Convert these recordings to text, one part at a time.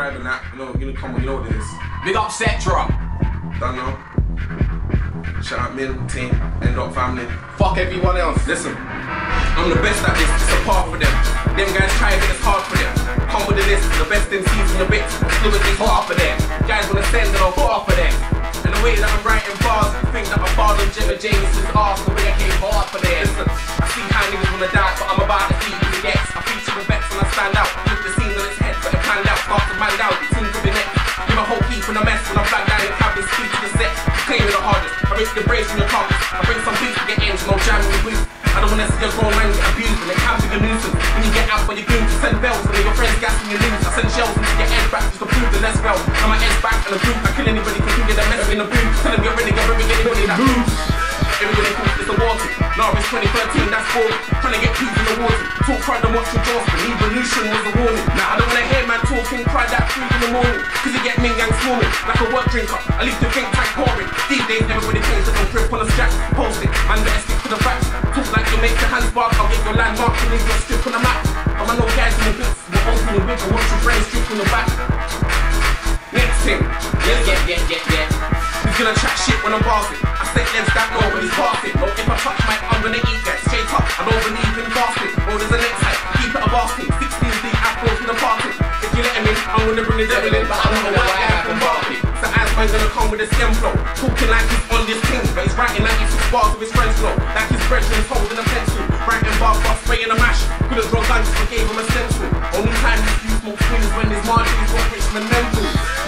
subscribe and that. You know, come on, you know what it is. Big up Cetra. Don't know. Shout out Min, team, End Up family. Fuck everyone else. Listen, I'm the best at this, it's a part for them. Them guys try but it's hard for them. Come with the list, the best MCs in the bits. Fluently hard for them. Guys wanna send it on far for them. And the way that I'm writing bars, you think that I'm farther than Jimmy Jameson's arse. The way I came hard for them. Listen, I see how niggas wanna doubt, but I'm about to see who it gets. I feature the vets and I stand out. Look the scene on its head, but it planned out. Start to man down, the team could be next. Give a whole heap in a mess when I flag down and have this speed to the set. Claiming the hardest, I risk your brace and your carcass. I bring some beats to get ends, no jamming with boots. I don't wanna see a grown man get abused and it can be a nuisance. When you get out for your goons, you send bells and then your friends gassing you lose. I send shells into your head back just to prove the less well. And my head's back and a boot. I kill anybody for thinking they're messing in the boot. Tell them you're ready, get ready, anybody that moves. Everybody thinks it's a war thing. Now it's 2013, that's boring. Trying to get peas in the water. Talk cried and watch the jaws, but evolution was a warning. Now I don't wanna hear man talking, cry that 3 in the morning. Cause you get Ming Yang swarming, like a work drinker. I leave the think tank pouring. These days everybody thinks that I'm grip on a strap. Post it, man better stick to the facts. Talk like you make your hands bark, I'll get your landmark and leave your strip on the map. I'm a no guys in the bits, we're open the whip and watch your brain strip on the back. Next thing, yeah. Who's gonna chat shit when I'm bossing? I set lens that nobody's passing. No, if I touch mic, I'm gonna eat that straight up. I don't believe in fasting. Oh, there's a next height, keep it a basket. 16 deep apples with a party. If you let him in, I'm gonna bring the devil in, but I don't know why I can barking. So as man's gonna come with a stem flow, talking like he's on this thing, but he's writing like he's 6 bars with his friends flow. Like his brethren's holding a pencil, writing bars, spraying a mash. Could've drawn guns, but gave him a stencil. Only time he's used smoke swings when his margins got Richmond mental.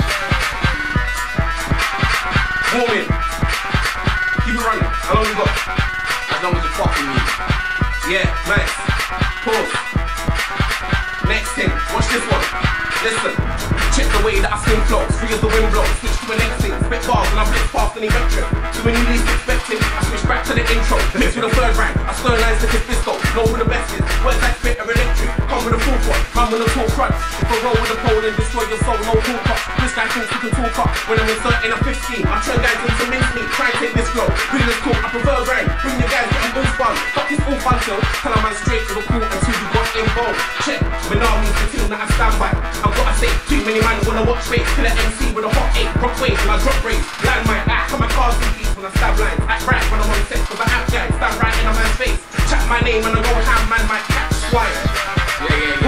Warming. Keep it running. How long you got? As long as you fucking me. Yeah, nice. Pause. Next thing. Watch this one. Listen. Check the way that I swing flows. Free as the wind blows. Switch to the next thing. Spit bars and I blitz past any veteran. So when you least expect it, I switch back to the intro. Mix with the third rank. I sternize the Fisco. Know who the best is. Words like spit are electric. Come with a full one. Come with a talk crunch. If I roll with a pole and destroy your soul, no talk up. This guy thinks he can talk up. When I'm inserting a 15, I turn guys into mincemeat. Try and take this flow. Bring this talk, I prefer rhyme. Bring your guys getting all fun. Fuck this all fun till. Tell a man straight to the court until you got involved. Check. Minarmy's the team that I stand by. I've gotta say, too many man wanna watch race. Kill an MC with a hot 8. Rock waves when I drop race. Land mine. Come my cars in beats when I stab lines. Act right when I'm on set cause I have guys. Stand right in a man's face. Chat my name and I go ham man might catch swine. Yeah.